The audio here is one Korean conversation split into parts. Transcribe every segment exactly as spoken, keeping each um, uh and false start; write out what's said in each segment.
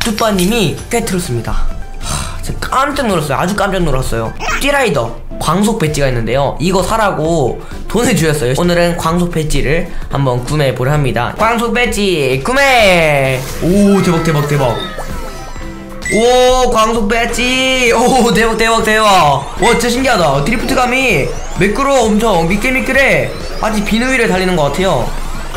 뚜빠님이 깨트렸습니다. 하, 진짜 깜짝 놀랐어요. 아주 깜짝 놀랐어요. 띠라이더 광속 배지가 있는데요, 이거 사라고 돈을 주셨어요. 오늘은 광속 배지를 한번 구매해보려 합니다. 광속 배지 구매! 오, 대박 대박 대박. 오, 광속 배지. 오, 대박 대박 대박. 와, 진짜 신기하다. 드리프트감이 매끄러워. 엄청 미끌미끌해. 아직 비누 위를 달리는 것 같아요.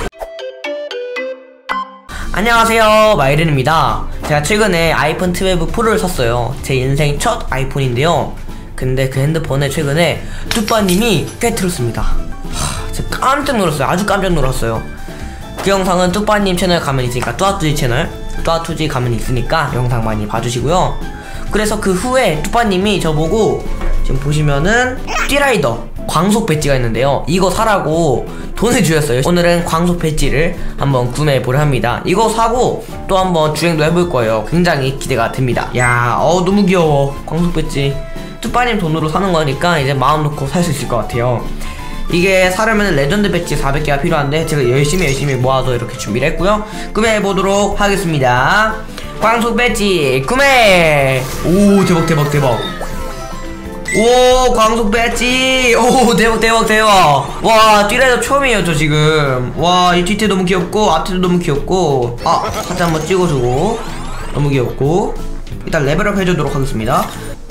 안녕하세요, 마이른입니다. 제가 최근에 아이폰 트웰브 프로를 샀어요. 제 인생 첫 아이폰인데요, 근데 그 핸드폰에 최근에 뚜빠님이 깨트렸습니다. 하, 진짜 깜짝 놀랐어요. 아주 깜짝 놀랐어요. 그 영상은 뚜빠님 채널 가면 있으니까, 뚜아뚜지 채널 뚜아투지 가면 있으니까 영상 많이 봐주시고요. 그래서 그 후에 뚜빠님이 저보고, 지금 보시면은 띠라이더 광속 배지가 있는데요, 이거 사라고 돈을 주셨어요. 오늘은 광속 배지를 한번 구매해보려 합니다. 이거 사고 또 한번 주행도 해볼 거예요. 굉장히 기대가 됩니다. 야, 어 너무 귀여워. 광속 배지 뚜빠님 돈으로 사는 거니까 이제 마음 놓고 살 수 있을 것 같아요. 이게 사려면 레전드 배지 사백 개가 필요한데 제가 열심히 열심히 모아서 이렇게 준비를 했고요. 구매해보도록 하겠습니다. 광속 배지 구매! 오, 대박 대박 대박. 오, 광속 배지. 오, 대박 대박 대박. 와, 띠라이더 처음이에요 저 지금. 와, 이 뒤태 너무 귀엽고 앞태도 너무 귀엽고. 아, 사진 한번 찍어주고. 너무 귀엽고. 일단 레벨업 해주도록 하겠습니다.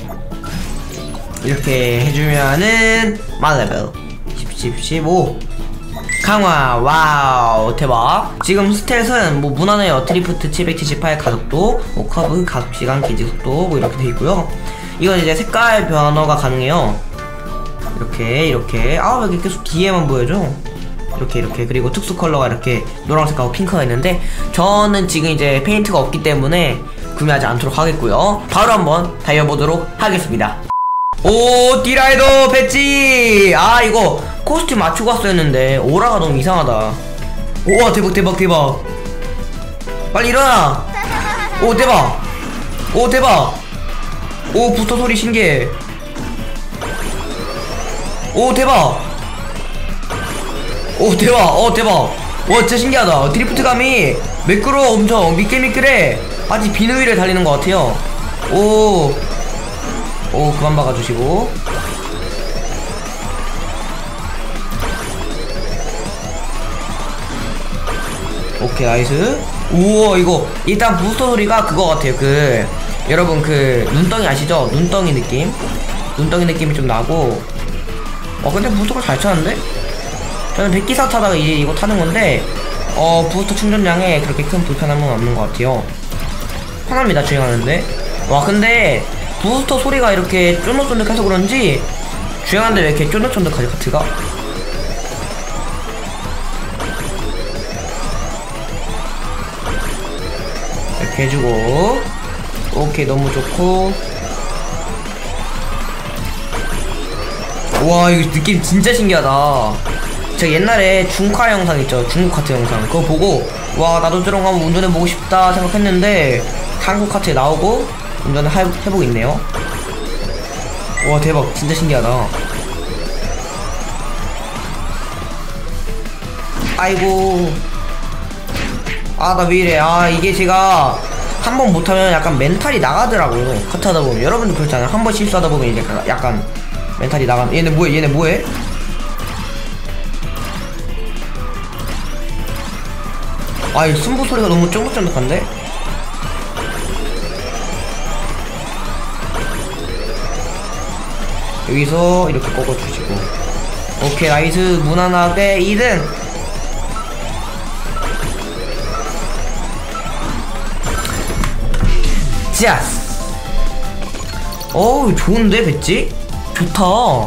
이렇게 해주면은 만레벨 십, 십오 강화. 와우, 대박. 지금 스탯은 뭐 무난해요. 드리프트 칠백칠십팔 가속도, 뭐 커브 가속시간 기지속도 뭐 이렇게 돼있고요. 이건 이제 색깔 변화가 가능해요. 이렇게 이렇게. 아, 왜 이렇게 계속 뒤에만 보여줘. 이렇게 이렇게. 그리고 특수 컬러가 이렇게 노란색하고 핑크가 있는데, 저는 지금 이제 페인트가 없기 때문에 구매하지 않도록 하겠고요. 바로 한번 달려보도록 하겠습니다. 오, 띠라이더 배지. 아, 이거 코스튬 맞추고 왔어야 했는데 오라가 너무 이상하다. 우와, 대박 대박 대박. 빨리 일어나. 오, 대박. 오, 대박. 오, 부스터 소리 신기해. 오, 대박. 오, 대박. 어, 대박. 와, 진짜 신기하다. 드리프트감이 매끄러워. 엄청 미끌미끌해. 아직 비누 위를 달리는 것 같아요. 오, 오, 그만 박아주시고. 오케이, 나이스. 우와, 이거 일단 부스터 소리가 그거 같아요. 그 여러분 그 눈덩이 아시죠? 눈덩이 느낌? 눈덩이 느낌이 좀 나고. 어, 근데 부스터가 잘 차는데? 저는 백기사 타다가 이제 이거 타는 건데, 어, 부스터 충전량에 그렇게 큰 불편함은 없는 것 같아요. 편합니다, 주행하는데. 와, 근데 부스터 소리가 이렇게 쫀득쫀득해서 그런지 주행하는데 왜 이렇게 쫀득쫀득하지, 카트가? 이렇게 해주고. 오케이, 너무 좋고. 와, 이거 느낌 진짜 신기하다. 제가 옛날에 중카 영상 있죠, 중국 카트 영상, 그거 보고 와, 나도 저런 거 한번 운전해보고 싶다 생각했는데 한국 카트에 나오고 운전을 하, 해보고 있네요. 와, 대박. 진짜 신기하다. 아이고. 아, 나 왜 이래. 아, 이게 제가 한 번 못하면 약간 멘탈이 나가더라고요. 카트 하다보면. 여러분도 그렇잖아요. 한 번 실수하다보면 이제 약간 멘탈이 나가. 얘네 뭐해? 얘네 뭐해? 아, 이 승부 소리가 너무 쫀득쫀득한데? 여기서 이렇게 꺾어주시고. 오케이, 나이스. 무난하게 이 등. 짜스. 어우, 좋은데 배지? 좋다.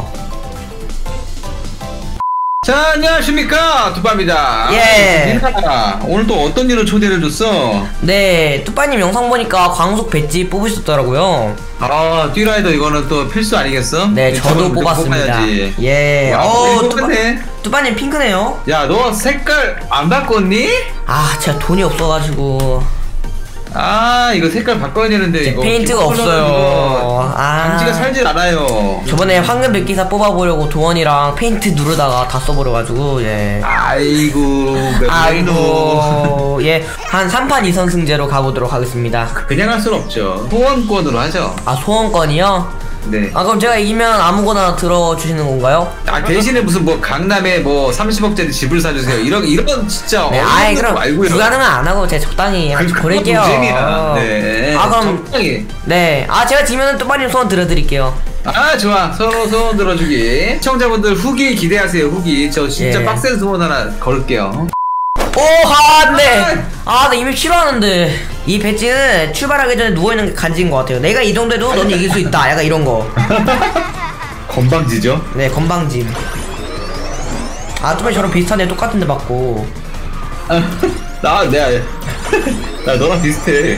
자, 안녕하십니까, 뚜빠입니다. 예. 아, 오늘 또 어떤 일로 초대를 줬어? 네, 뚜빠님 영상 보니까 광속 배지 뽑으셨더라고요. 아, 띠라이더 이거는 또 필수 아니겠어? 네, 저도 뽑았습니다. 뽑아야지. 예. 와, 어, 뚜빠, 뚜빠님 핑크네요. 야, 너 색깔 안 바꿨니? 아, 제가 돈이 없어가지고. 아 이거 색깔 바꿔야 되는데 이거 페인트가 없어요. 아 감지가 살질 않아요. 저번에 황금 백기사 뽑아보려고 도원이랑 페인트 누르다가 다 써버려가지고 예. 아이고 아이고 예한 삼 판 이 선승제로 가보도록 하겠습니다. 그냥 할 순 없죠. 소원권으로 하죠. 아 소원권이요? 네. 아 그럼 제가 이기면 아무거나 들어주시는 건가요? 아 대신에 무슨 뭐 강남에 뭐 삼십억짜리 집을 사주세요. 이런 이런 진짜. 네, 아이 그럼 말고요. 불가능은 안 하고 제가 적당히 그, 보낼게요. 재미야. 네. 아 그럼 적당히. 네. 아 제가 지면은 또 빨리 소원 들어드릴게요. 아 좋아. 서로 소원 들어주기. 시청자분들 후기 기대하세요. 후기. 저 진짜 예. 빡센 소원 하나 걸을게요. 오하 안돼. 아 나 이미 싫어하는데 이 배지는 출발하기 전에 누워있는 게 간지인 것 같아요. 내가 이 정도 해도 넌 이길 수 있다 약간 이런거. 건방지죠? 네 건방짐. 아 뚜바이 저랑 비슷하네. 똑같은데 맞고. 나 내가 나 너랑 비슷해.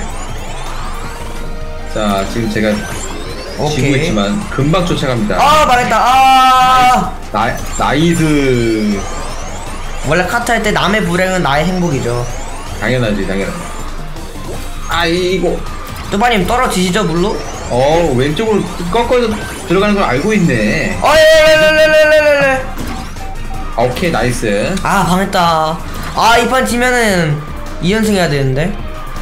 자 지금 제가 지고 오케이. 있지만 금방 쫓아갑니다. 아 망했다. 아 나 나이스. 원래 카트 할 때 남의 불행은 나의 행복이죠. 당연하지 당연하지. 아이고. 뚜바님 떨어지시죠 물로? 어 왼쪽으로 꺾어서 들어가는 걸 알고 있네. 어예예예예예예예. 아, 오케이 나이스. 아 망했다. 아 이 판 지면은 이 연승 해야 되는데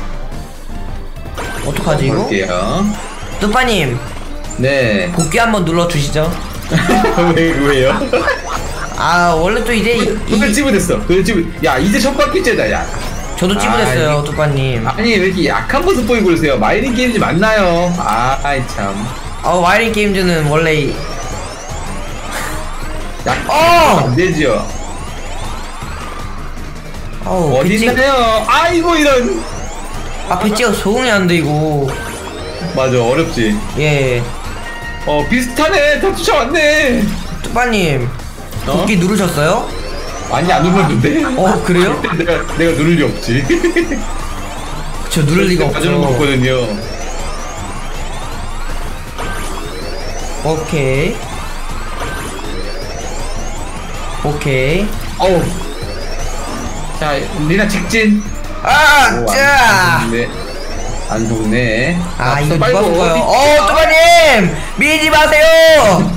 어떡하지 이거? 볼게요. 뚜빠님 네. 복귀 한번 눌러주시죠. 왜 왜요? 아 원래 또 이제 이, 그걸 이, 찌부됐어. 그걸 찌부. 야 이제 첫 바퀴째다 야. 저도 찌부됐어요 아, 뚜빠님. 아니 왜 이렇게 약한 모습 보이고 그러세요? 마이린 게임즈 맞나요? 아, 아이 참. 아 와이링 게임즈는 원래 이- 약 어! 안 되지요. 어우 어디 배지 있나요? 아이고 이런. 아 배지가 적응이 안 돼 이거. 맞아 어렵지. 예 어 비슷하네. 다 쫓아왔네. 뚜빠님 어? 복귀 누르셨어요? 아니 안 눌렀는데. 어 그래요? 내가 내가 누를 리 없지. 저 누를 리가 가져는 거 없죠. 없거든요. 오케이 오케이. 어우. 자 리나 직진. 아, 오, 짜! 안 속네. 안 속네. 아, 앞서 이거 누가 빨고 속어요? 어디- 어, 뚜바님! 밀지 마세요!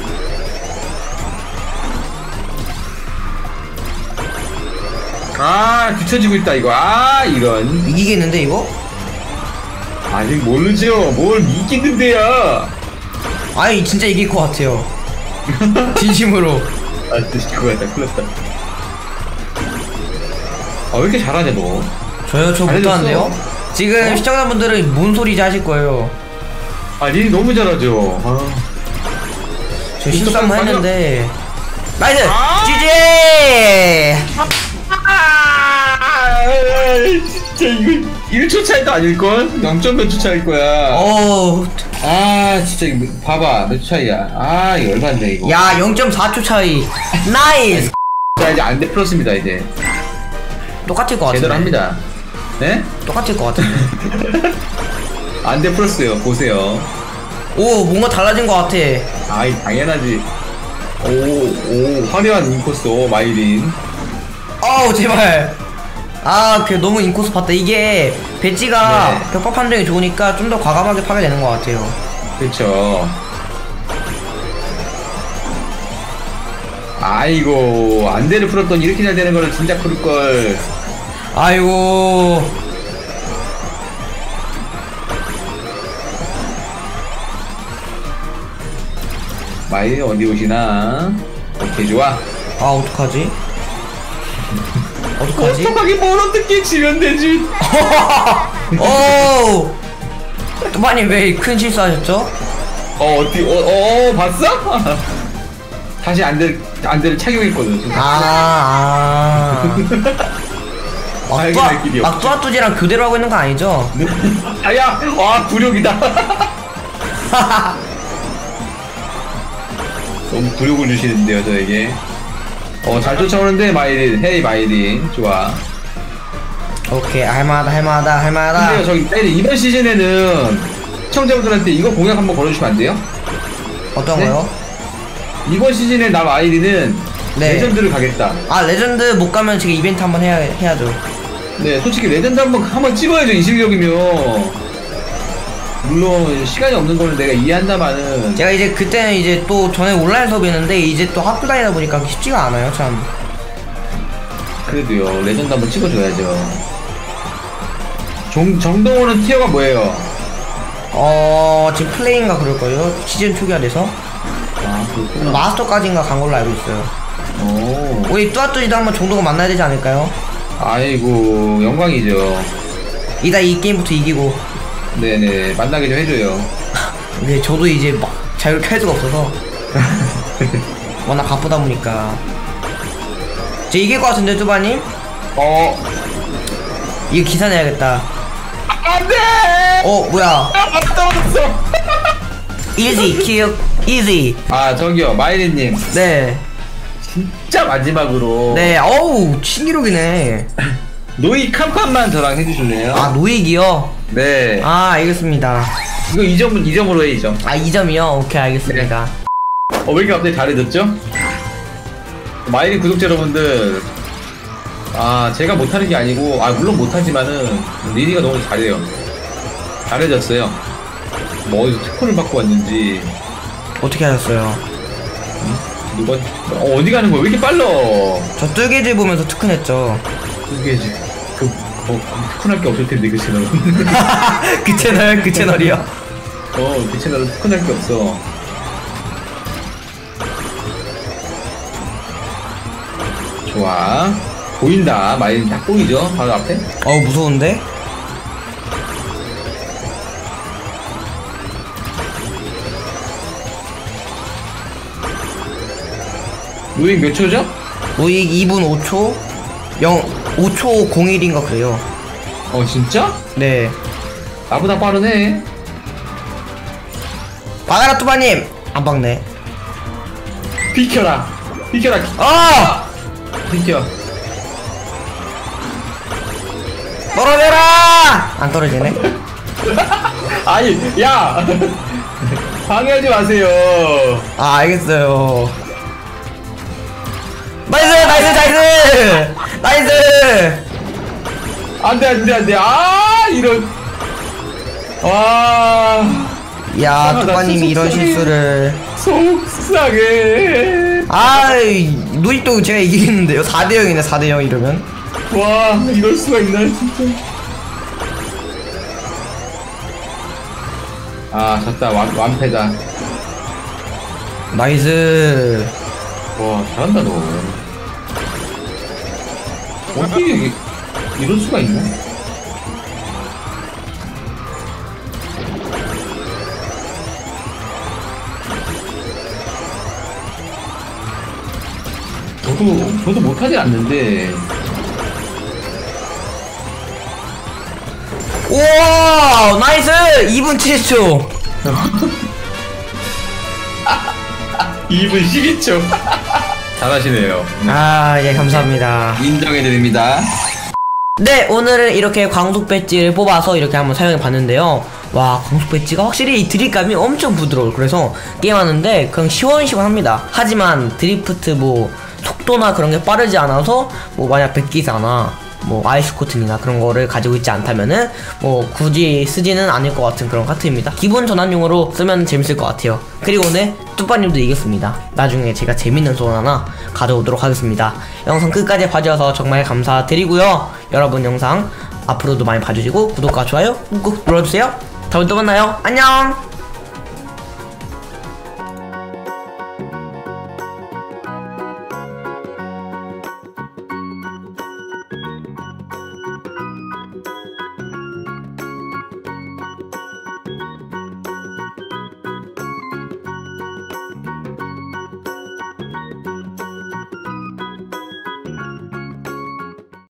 아 뒤처지고 있다 이거. 아 이런. 이기겠는데, 이거? 아직 모르죠. 뭘 이기는데요. 아니, 진짜 이길 것 같아요. 진심으로. 아 진짜 그거 같다. 큰일 났다. 아 왜 이렇게 잘하냐 너. 저요, 저 잘해줬어. 못하는데요? 지금 어? 시청자분들은 뭔 소리지 하실 거예요. 아 니 너무 잘하죠. 아. 저 실수 한번 방금- 했는데. 나이스! 아! 지지! 아 진짜 이거 일 초 차이도 아닐걸? 영 점 몇 초 차일 거야. 어우, 아 진짜 이거 봐봐 몇 초 차이야. 아 이거 얼마인데 이거. 야, 영 점 사 초 차이. 나이스! 자 이제 안 돼 풀었습니다 이제. 똑같을 것 같은데. 제대로 합니다. 네? 똑같을 것 같은데. 안 돼 풀었어요. 보세요. 오, 뭔가 달라진 것 같아. 아이 당연하지. 오오 화려한 인코스. 오 마이린. 어우 제발. 아 그 너무 인코스 봤다. 이게 배지가 네. 벽파 판정이 좋으니까 좀 더 과감하게 파게 되는 것 같아요. 그쵸. 아이고 안대를 풀었더니 이렇게 잘 되는 거를 진짜 풀걸. 아이고. 마이린 어디 오시나. 오케이 좋아. 아 어떡하지? 어떡하지? 어떡하게 뭘 어떻게 지면 되지. 오. 뚜바님 왜 큰 실수하셨죠? 어 어디 어, 어, 어 봤어? 다시 안대 안대를 착용했거든. 지금. 아. 아. 알게 길이 없죠. 막뚜아뚜지랑 교대로 하고 있는 거 아니죠? 아야 와 굴욕이다. 너무 굴욕을 주시는데요 저에게. 어 잘 쫓아오는데 마이린. 헤이 마이린 좋아. 오케이 할만하다 할만하다 할만하다. 근데요 저기 마이린 이번 시즌에는 시청자분들한테 이거 공약 한번 걸어주시면 안 돼요? 어떤 네? 거요? 이번 시즌에 나 마이린은 네. 레전드를 가겠다. 아 레전드 못 가면 제가 이벤트 한번 해야 해야죠. 네, 솔직히 레전드 한번 한번 찍어야죠. 이 실력이면. 물론 시간이 없는 거는 내가 이해한다마는. 제가 이제 그때는 이제 또 전에 온라인 수업이었는데 이제 또 학교 다니다 보니까 쉽지가 않아요 참. 그래도요, 레전드 한번 찍어줘야죠. 정, 정동호는 티어가 뭐예요? 어 지금 플레이인가 그럴걸요? 시즌 초기화 돼서 아, 그렇구나. 마스터까지인가 간 걸로 알고 있어요. 오. 우리 뚜아뚜지도 한번 정도가 만나야 되지 않을까요? 아이고, 영광이죠. 이따 이 게임부터 이기고. 네네, 만나게 좀 해줘요. 근데 저도 이제 막 자유롭게 할 수가 없어서 워낙 바쁘다 보니까. 제 이길 것 같은데 뚜바님? 어. 이거 기사 내야겠다. 안 돼! 어 뭐야? 아, 떨어졌어! easy kill easy. 아, 저기요, 마이리님. 네. 진짜 마지막으로. 네, 어우, 신기록이네. 노익 한 판만 저랑 해주실래요? 아, 노익이요? 네. 아, 알겠습니다. 이거 이 점, 이 점으로 해, 이 점. 아, 이 점이요? 오케이, 알겠습니다. 어, 왜 이렇게 갑자기 잘해졌죠? 마이린 구독자 여러분들. 아, 제가 못하는 게 아니고, 아, 물론 못하지만은, 리니가 너무 잘해요. 잘해졌어요. 뭐, 어디서 특훈을 받고 왔는지. 어떻게 하셨어요? 누가, 어, 어디 가는 거야? 왜 이렇게 빨라? 저 뜨개질 보면서 특훈했죠. 그게 이제, 그, 어, 특훈할 게 없을 텐데, 그 채널은. 그 채널, 그 채널이요? 어, 그 채널은 특훈할 게 없어. 좋아. 보인다. 마이린 딱 보이죠? 바로 앞에. 어우, 무서운데? 노익 몇 초죠? 노익 이 분 오 초? 영, 오 초 공일인가 그래요. 어, 진짜? 네. 나보다 빠르네. 받아라, 뚜바님! 안 박네. 비켜라. 비켜라. 아! 비켜. 떨어져라! 안 떨어지네. 아니, 야! 방해하지 마세요. 아, 알겠어요. 나이스! 나이스! 나이스! 나이스! 안 돼, 안 돼, 안 돼. 아, 이런. 와. 야, 아, 나 뚜빠님이 이런 속상해. 실수를. 속상해. 아이, 노익도 제가 이기겠는데요? 사 대 영이네, 사 대 영 이러면. 와, 이럴 수가 있나, 진짜. 아, 졌다. 완, 완패다. 나이스. 와, 잘한다, 너. 어떻게 이게, 이럴 수가 있나? 저도, 저도 못하진 않는데. 우와, 나이스! 이 분 칠 초. 이 분 십이 초. 잘하시네요. 아, 예, 감사합니다. 인정해드립니다. 네, 오늘은 이렇게 광속 배지를 뽑아서 이렇게 한번 사용해 봤는데요. 와, 광속 배지가 확실히 이 드립감이 엄청 부드러워요. 그래서 게임하는데 그냥 시원시원합니다. 하지만 드리프트 뭐 속도나 그런 게 빠르지 않아서 뭐 만약 백기사나 뭐 아이스코튼이나 그런 거를 가지고 있지 않다면은 뭐 굳이 쓰지는 않을 것 같은 그런 카트입니다. 기본 전환용으로 쓰면 재밌을 것 같아요. 그리고 오늘 뚜빠님도 이겼습니다. 나중에 제가 재밌는 소원 하나 가져오도록 하겠습니다. 영상 끝까지 봐주셔서 정말 감사드리고요. 여러분 영상 앞으로도 많이 봐주시고 구독과 좋아요 꾹꾹 눌러주세요. 다음에 또 만나요. 안녕.